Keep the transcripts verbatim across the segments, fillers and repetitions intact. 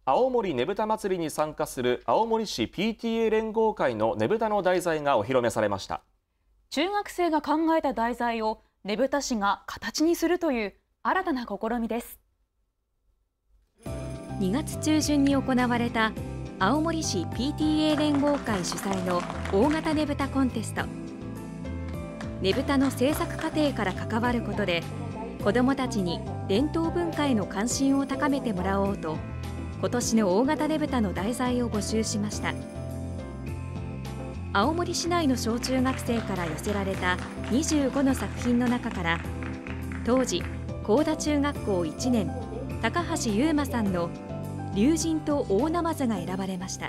青森ねぶた祭りに参加する青森市 ピーティーエー 連合会のねぶたの題材がお披露目されました。 中学生が考えた題材をねぶた師が形にするという新たな試みです。 にがつ中旬に行われた青森市 ピーティーエー 連合会主催の大型ねぶたコンテスト。ねぶたの制作過程から関わることで子どもたちに伝統文化への関心を高めてもらおうと、今年の大型ねぶたの題材を募集しました。青森市内の小中学生から寄せられたにじゅうごの作品の中から、当時高田中学校いちねん高橋優馬さんの龍神と大ナマズが選ばれました。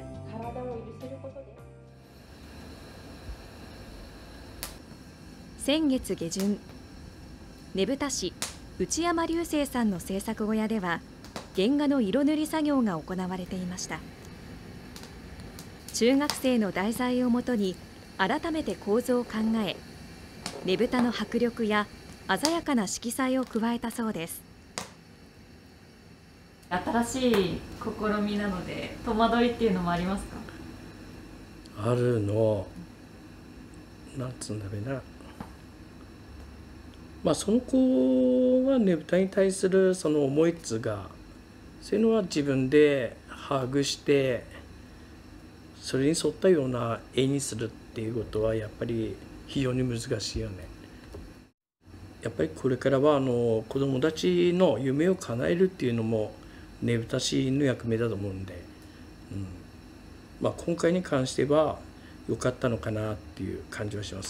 先月下旬、ねぶた師内山隆生さんの制作小屋では原画の色塗り作業が行われていました。中学生の題材をもとに改めて構図を考え、ねぶたの迫力や鮮やかな色彩を加えたそうです。 新しい試みなので戸惑いっていうのもありますか？ あるの、なんつうんだろうな、まあその子はねぶたに対するその思いっつうが、そういうのは自分で把握してそれに沿ったような絵にするっていうことはやっぱり非常に難しいよね。やっぱりこれからはあの子どもたちの夢を叶えるっていうのもねぶた師の役目だと思うんで、うんまあ、今回に関しては良かったのかなっていう感じはします。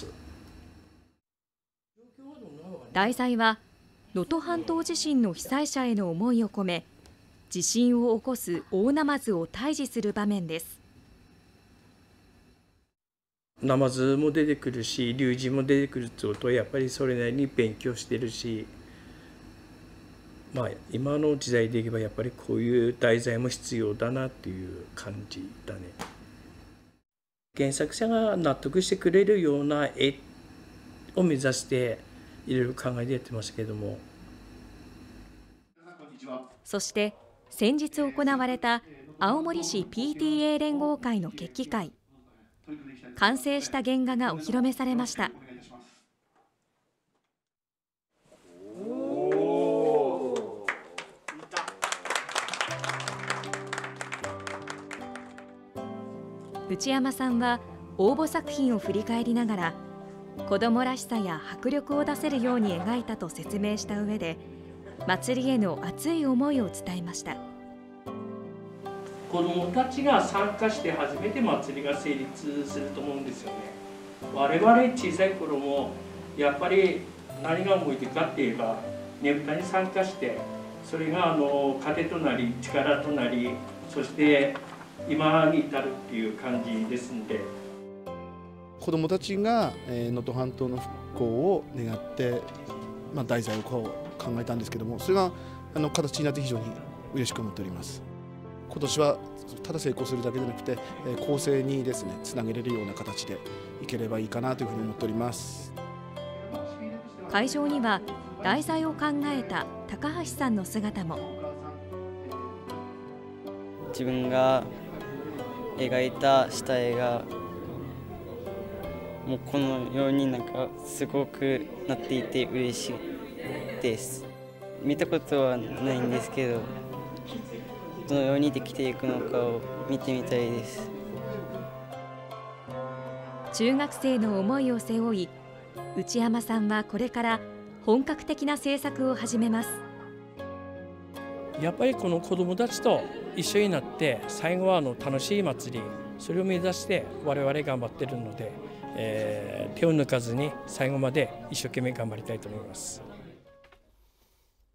題材は能登半島地震の被災者への思いを込め、地震を起こす大ナマズを退治する場面です。 ナマズも出てくるし、龍神も出てくるってことはやっぱりそれなりに勉強してるし、まあ今の時代でいけばやっぱりこういう題材も必要だなっていう感じだね。原作者が納得してくれるような絵を目指していろいろ考えてやってますけども。 そして先日行われた青森市 ピーティーエー 連合会の決起会。完成した原画がお披露目されました。内山さんは応募作品を振り返りながら、子どもらしさや迫力を出せるように描いたと説明した上で、祭りへの熱い思いを伝えました。 子どもたちが参加して初めて祭りが成立すると思うんですよね。我々小さい頃もやっぱり何が動いてるかって言えばねぶたに参加して、それがあの糧となり力となり、そして今に至るっていう感じですんで、 子どもたちが能登半島の復興を願って、まあ、題材をこう考えたんですけども、それがあの形になって非常に嬉しく思っております。今年はただ成功するだけでなくて、後世にですねつなげれるような形でいければいいかなというふうに思っております。 会場には題材を考えた高橋さんの姿も。 自分が描いた下絵がもうこのようになんかすごくなっていて嬉しいです。見たことはないんですけど、どのようにできていくのかを見てみたいです。 中学生の思いを背負い、内山さんはこれから本格的な制作を始めます。 やっぱりこの子どもたちと一緒になって最後はあの楽しい祭り、それを目指して我々頑張ってるので、えー、手を抜かずに最後まで一生懸命頑張りたいと思います。